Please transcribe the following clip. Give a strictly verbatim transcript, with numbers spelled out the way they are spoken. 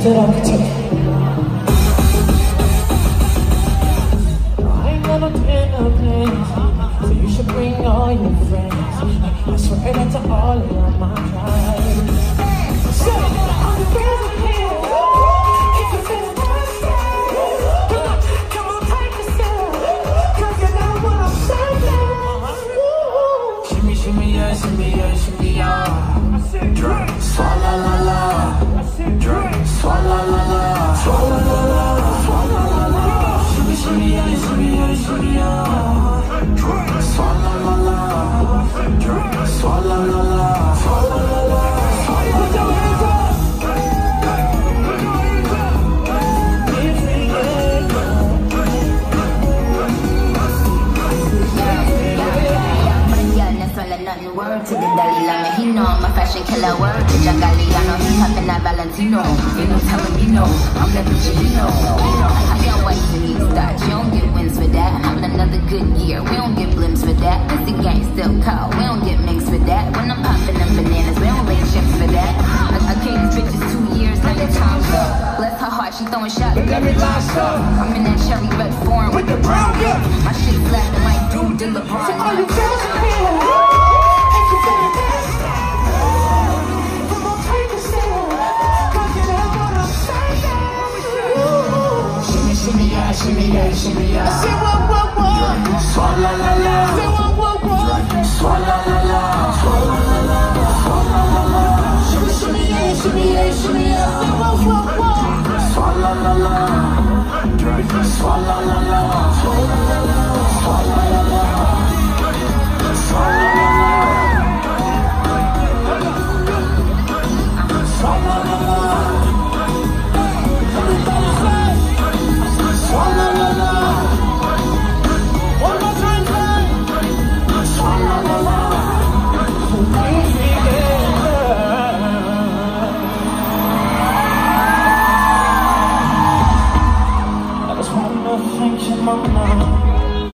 that I could take. I ain't got no dinner plans, so you should bring all your friends. I swear that to all of my pride. So, I'm the girls in here. If you feel thirsty, come on, come on, take yourself, 'cause you know what I'm saying. Shimmy, shimmy, yeah, shimmy, yeah, shimmy, yeah. Drink, swalla la la. Drink, swalla la la. Swalla la la, swalla la la. Shimmy, shimmy, yeah, shimmy, yeah, shimmy, yeah. Drink, swalla la la. Drink, swalla la la. Swalla la la. Put your hands up. Nothing word to the Dalai Lama, he know I'm a fashion killer. Word to John Galliano, he hopping that Valentino. Ain't no telling me no, I'm the bitch you know. I got whites and you start, you don't get wins for that. Having another good year, we don't get blimps for that. This the gang still call, we don't get mixed for that. When I'm popping them bananas, we don't lay chips for that. I, I gave these bitches two years, let me time up. Bless her heart, she throwing shots, but let me last up. I'm in that cherry red foreign with the brown girl. My shit slapping like dude, the LeBron. So all you girls in here. Shimmy yeah, shimmy yeah, shimmy yeah. Say what, what, what? Swalla la la. Say what, what, what? Swalla la la. Swalla la la. Swalla la la. Shimmy, shimmy yeah, shimmy yeah, shimmy yeah. Say what, what, what? Swalla la la. Swalla la la.